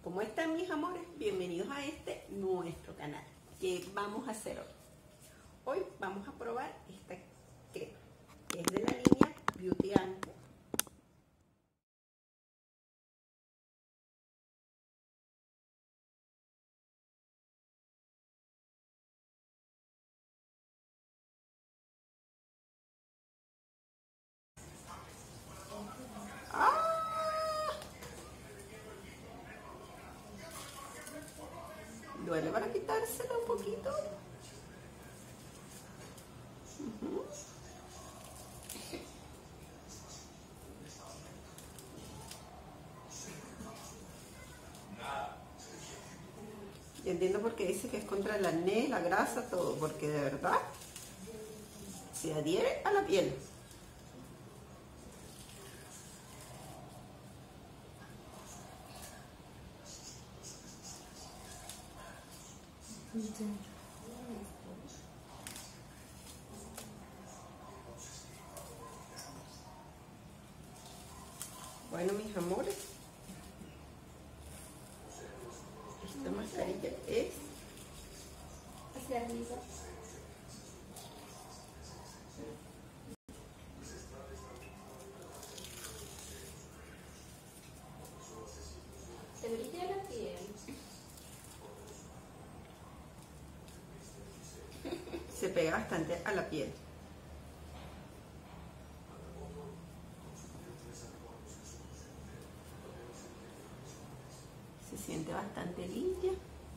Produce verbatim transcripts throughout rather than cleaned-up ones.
¿Cómo están mis amores? Bienvenidos a este nuestro canal. ¿Qué vamos a hacer hoy? Hoy vamos a probar esta crema, que es de la línea Beauty and Care. Duele para quitársela un poquito. Uh-huh. Yo entiendo por qué dice que es contra el acné, la grasa, todo, porque de verdad se adhiere a la piel. Bueno, mis amores, esta mascarilla es hacia arriba. Se brilla la piel. Se pega bastante a la piel. Se siente bastante limpia.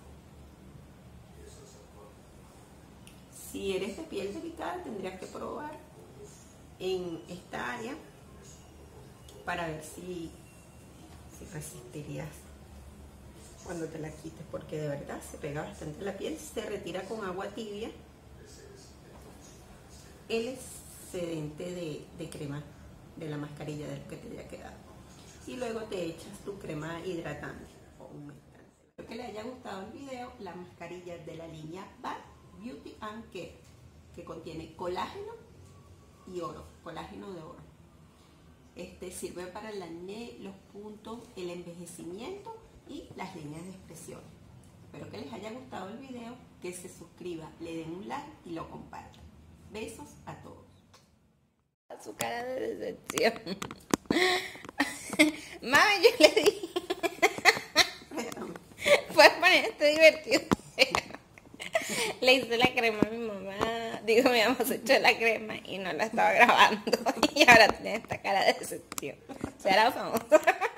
Si eres de piel delicada, tendrías que probar en esta área para ver si, si resistirías cuando te la quites, porque de verdad se pega bastante a la piel. Se retira con agua tibia el excedente de, de crema de la mascarilla del que te haya quedado, y luego te echas tu crema hidratante o humectante. Espero que les haya gustado el video. La mascarilla de la línea Beauty and Care, que contiene colágeno y oro, colágeno de oro. Este sirve para el acné, los puntos, el envejecimiento y las líneas de expresión. Espero que les haya gustado el video, que se suscriba, le den un like y lo compartan. Besos a todos. Su cara de decepción. Mami, yo le dije. Puedes poner esto divertido. Le hice la crema a mi mamá. Digo, mi mamá se echó la crema y no la estaba grabando. Y ahora tiene esta cara de decepción. Será famoso.